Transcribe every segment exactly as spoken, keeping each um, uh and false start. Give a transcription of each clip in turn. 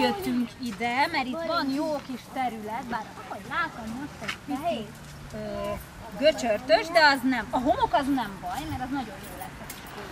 jöttünk ide, mert itt van jó kis terület, bár ahogy látom most egy fehér göcsörtös, de az nem, a homok az nem baj, mert az nagyon jó lesz.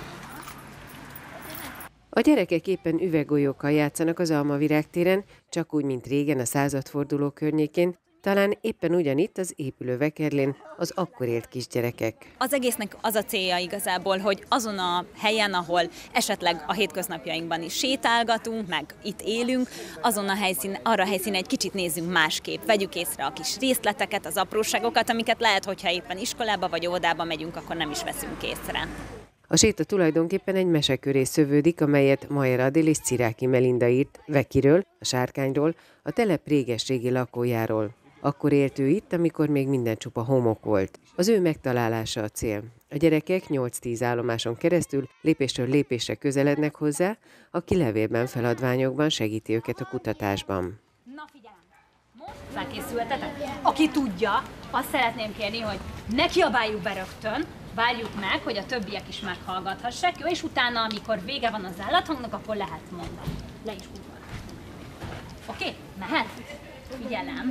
A gyerekek éppen üveggolyókkal játszanak az Almavirág téren, csak úgy, mint régen a századforduló környékén, talán éppen ugyanitt az épülő Vekerlén az akkor élt kisgyerekek. Az egésznek az a célja igazából, hogy azon a helyen, ahol esetleg a hétköznapjainkban is sétálgatunk, meg itt élünk, azon a helyszín, arra a helyszínen egy kicsit nézzünk másképp. Vegyük észre a kis részleteket, az apróságokat, amiket lehet, hogyha éppen iskolába vagy óvodába megyünk, akkor nem is veszünk észre. A séta tulajdonképpen egy mese köré szövődik, amelyet Mayer Adél és Ciráki Melinda írt Vekiről, a sárkányról, a telep réges-régi lakójáról. Akkor élt ő itt, amikor még minden csupa homok volt. Az ő megtalálása a cél. A gyerekek nyolc-tíz állomáson keresztül lépésről lépésre közelednek hozzá, aki levélben, feladványokban segíti őket a kutatásban. Na figyelem! Most felkészültetek? Aki tudja, azt szeretném kérni, hogy ne kiabáljuk be rögtön, várjuk meg, hogy a többiek is meghallgathassák, jó? És utána, amikor vége van az állathangnak, akkor lehet mondani. Le is húzva. Oké? Okay? Mehet? Figyelem!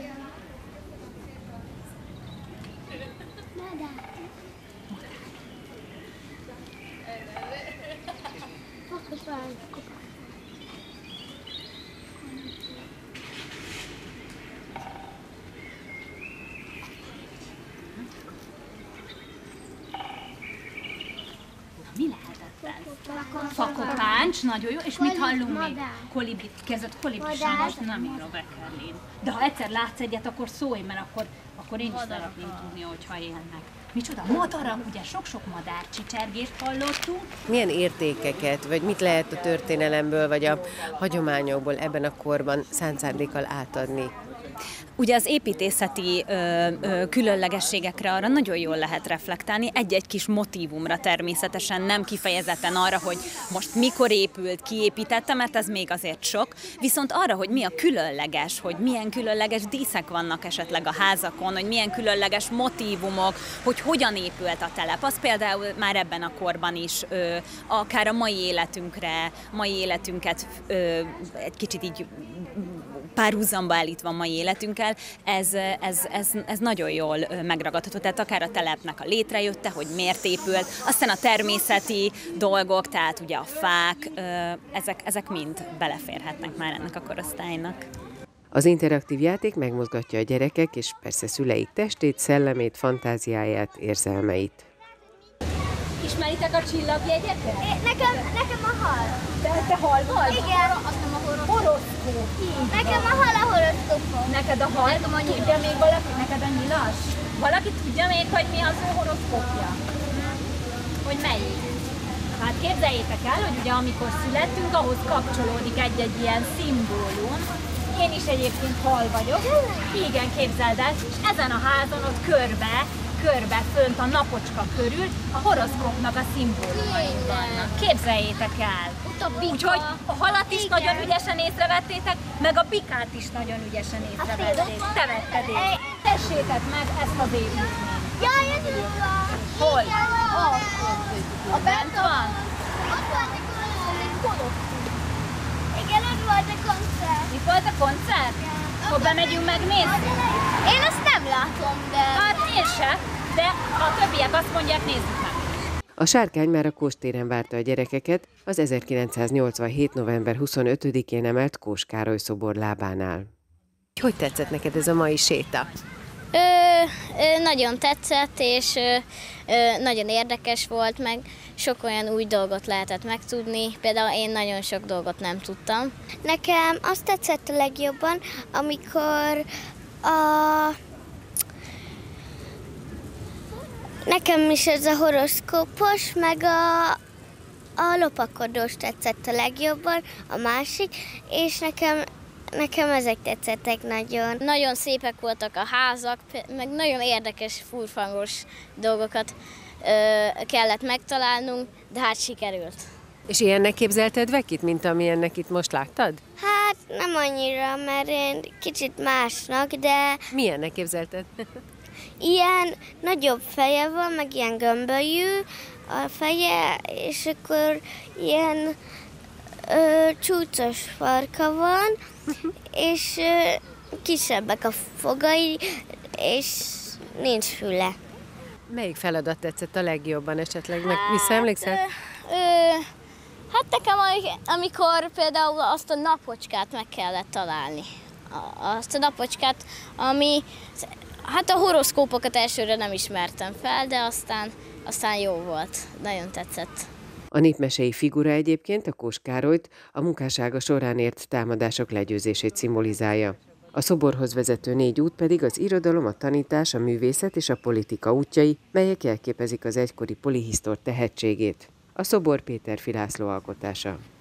Mi lehetett ez? Fakopáncs, nagyon jó, és mit hallunk még? Kolibrit, kezdett kolibri sem, most nem ír a Vekerlén. De ha egyszer látsz egyet, akkor szólj, mert akkor, akkor én is szeretném tudni, hogyha élnek. Micsoda? Madarak, ugye sok-sok madár csicsergést hallottunk. Milyen értékeket, vagy mit lehet a történelemből, vagy a hagyományokból ebben a korban szánt szándékkal átadni? Ugye az építészeti ö, ö, különlegességekre arra nagyon jól lehet reflektálni, egy-egy kis motívumra természetesen, nem kifejezetten arra, hogy most mikor épült, ki építette, mert ez még azért sok, viszont arra, hogy mi a különleges, hogy milyen különleges díszek vannak esetleg a házakon, hogy milyen különleges motívumok, hogy hogyan épült a telep. Az például már ebben a korban is ö, akár a mai életünkre, mai életünket ö, egy kicsit így párhuzamba állítva a mai életünkkel, ez, ez, ez, ez nagyon jól megragadható. Tehát akár a telepnek a létrejötte, hogy miért épült, aztán a természeti dolgok, tehát ugye a fák, ezek, ezek mind beleférhetnek már ennek a korosztálynak. Az interaktív játék megmozgatja a gyerekek és persze szüleik testét, szellemét, fantáziáját, érzelmeit. Ismeritek a csillagjegyeket? Nekem, nekem a hal. Te, te hal vagy? Igen. Horoszkóp. Nekem a hal a horoszkópom. Neked a hal? Tudja még valaki? Neked a nyilas? Valaki tudja még, hogy mi az ő horoszkópja? Hogy melyik? Hát képzeljétek el, hogy ugye amikor születtünk, ahhoz kapcsolódik egy-egy ilyen szimbólum. Én is egyébként hal vagyok. Igen, képzeld el, és ezen a házon ott körbe körbe, fönt a napocska körül a horoszkópnak a szimbólumai vannak. Képzeljétek el! Úgyhogy a halat is igen. Nagyon ügyesen észrevettétek, meg a bikát is nagyon ügyesen észrevették. Te vetted észre. Tessétek meg ezt az építményt. Jaj, ez itt van! Hol? A bent van? Ott volt a koncert. Igen, ott volt a koncert. Itt volt a koncert? Akkor bemegyünk megnézni? Én ezt nem látom, de... Hát én se, de a többiek azt mondják, nézzük meg. A sárkány már a Kós téren várta a gyerekeket, az ezerkilencszáznyolcvanhét. november huszonötödikén emelt Kós Károly szobor lábánál. Hogy tetszett neked ez a mai séta? Ö, ö, nagyon tetszett, és ö, ö, nagyon érdekes volt, meg sok olyan új dolgot lehetett megtudni. Például én nagyon sok dolgot nem tudtam. Nekem azt tetszett a legjobban, amikor a... Nekem is ez a horoszkópos, meg a, a lopakodós tetszett a legjobban, a másik, és nekem Nekem ezek tetszettek nagyon. Nagyon szépek voltak a házak, meg nagyon érdekes, furfangos dolgokat ö, kellett megtalálnunk, de hát sikerült. És ilyennek képzelted Vekit, mint amilyennek itt most láttad? Hát nem annyira, mert én kicsit másnak, de... Milyennek képzelted? Ilyen nagyobb feje van, meg ilyen gömbölyű a feje, és akkor ilyen ö, csúcos farka van, és ö, kisebbek a fogai, és nincs füle. Melyik feladat tetszett a legjobban esetleg? Meg visszaemlékszel? Hát, ö, ö, hát nekem, amikor például azt a napocskát meg kellett találni. Azt a napocskát, ami, hát a horoszkópokat elsőre nem ismertem fel, de aztán, aztán jó volt. Nagyon tetszett. A népmesei figura egyébként a Kós Károlyt, a munkássága során ért támadások legyőzését szimbolizálja. A szoborhoz vezető négy út pedig az irodalom, a tanítás, a művészet és a politika útjai, melyek jelképezik az egykori polihisztor tehetségét. A szobor Péterfi László alkotása.